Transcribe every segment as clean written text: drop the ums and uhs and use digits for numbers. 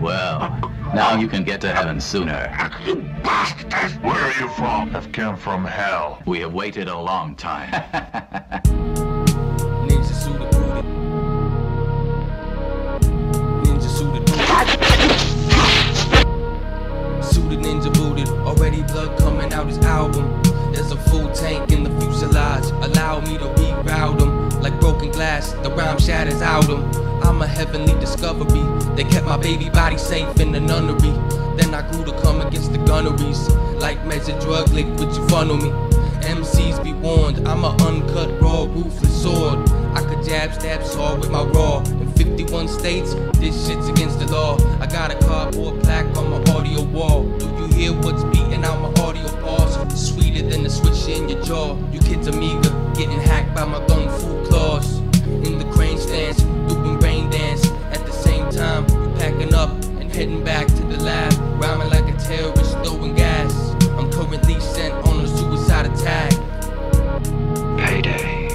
Well, now you can get to heaven sooner. You bastard! Where are you from? I've come from hell. We have waited a long time. Ninja suited booted. Ninja suited booted. Suited ninja booted. Already blood coming out his album. There's a full tank in the fuselage. Allow me to reroute them. Like broken glass, the rhyme shatters out them. I'm a heavenly discovery. They kept my baby body safe in the nunnery. Then I grew to come against the gunneries. Like measured drug liquid, you funnel me. MCs be warned, I'm a uncut, raw, ruthless sword. I could jab, stab, saw with my raw. In 51 states, this shit's against the law. I got a cardboard plaque on my audio wall. Do you hear what's beating out my audio bars? Sweeter than the switch in your jaw. You kids are meager, getting hacked by my gung fu claws. In the crane stance, looping brain dance. At the same time, you packing up and heading back to the lab. Rhyming like a terrorist, throwing gas. I'm currently sent on a suicide attack. Payday.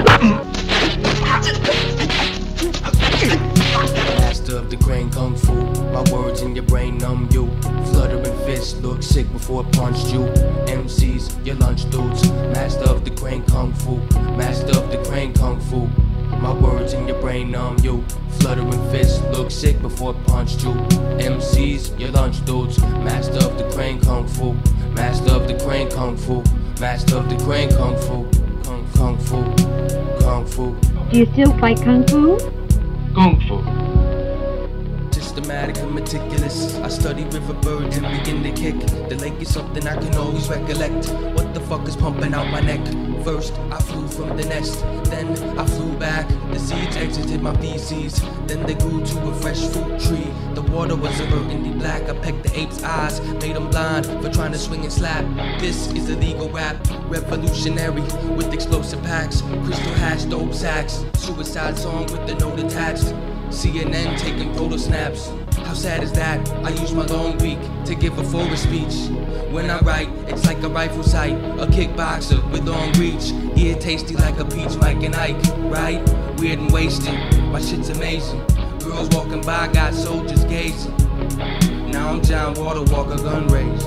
Master of the crane kung fu. My words in your brain numb you. Fluttering fists look sick before I punched you. MCs, your lunch dudes. Master of the crane kung fu. Master of the crane kung fu. My words in your brain numb you. Fluttering fists look sick before I punched you. MCs, your lunch dudes. Master of the crane kung fu. Master of the crane kung fu. Master of the crane kung fu. Kung fu. Kung fu. Do you still fight Kung Fu? Kung Fu. Systematic and meticulous. I study river birds and begin to kick. The lake is something I can always recollect. What the fuck is pumping out my neck? First, I flew from the nest. Then, I flew back. The seeds exited my feces. Then they grew to a fresh fruit tree. The water was a burgundy black. I pecked the ape's eyes. Made them blind for trying to swing and slap. This is illegal rap. Revolutionary with explosive packs. Crystal hash, dope sacks. Suicide song with the note attached. CNN taking photo snaps. How sad is that? I use my long beak to give a forward speech. When I write, it's like a rifle sight. A kickboxer with long reach. Ear tasty like a peach, Mike and Ike, right? Weird and wasted, my shit's amazing. Girls walking by, got soldiers gazing. Now I'm John Water Walker, gun raised.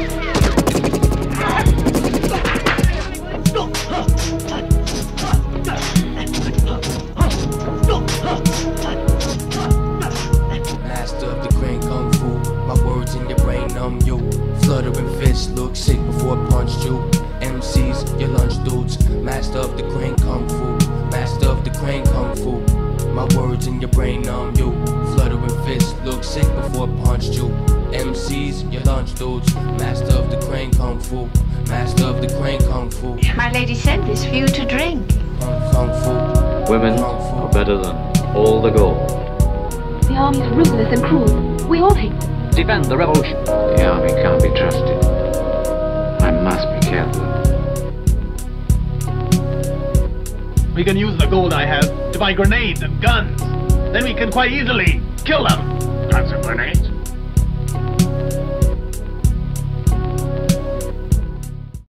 Master of the crane kung fu. My words in your brain numb you. Fluttering fists look sick before I punched you. MCs, your lunch dudes. Master of the crane kung fu. Master of the crane kung fu. My words in your brain numb you. Fluttering fists look sick before I punched you. MCs, your lunch dudes. Master of the crane kung fu. Master of the crane kung fu. My lady sent this for you to drink. Kung fu. Women Kung fu. are better than all the gold. The army's ruthless and cruel. We all hate them. Defend the revolution. The army can't be trusted. I must be careful. We can use the gold I have to buy grenades and guns. Then we can quite easily kill them. That's a grenade.